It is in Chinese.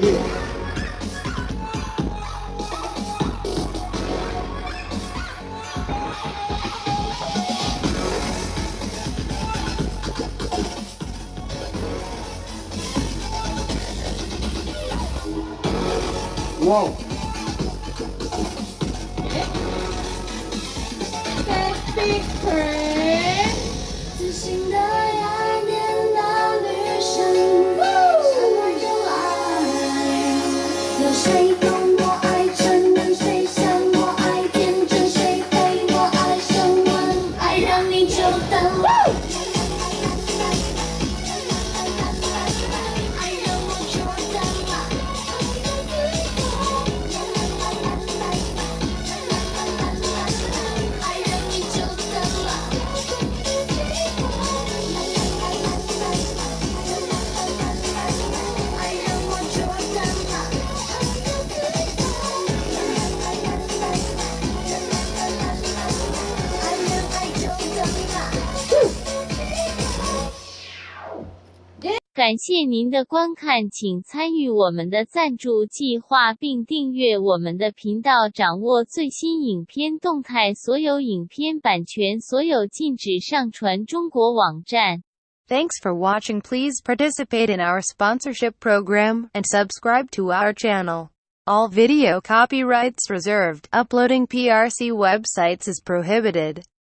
哇！Baby Prince，自信的雅典娜女神，什么有爱？有谁懂我爱沉溺？谁像我爱天真？谁陪我爱升温？爱让你久等。 感谢您的观看，请参与我们的赞助计划并订阅我们的频道，掌握最新影片动态。所有影片版权所有，禁止上传中国网站。 Thanks for watching. Please participate in our sponsorship program and subscribe to our channel. All video copyrights reserved. Uploading PRC websites is prohibited.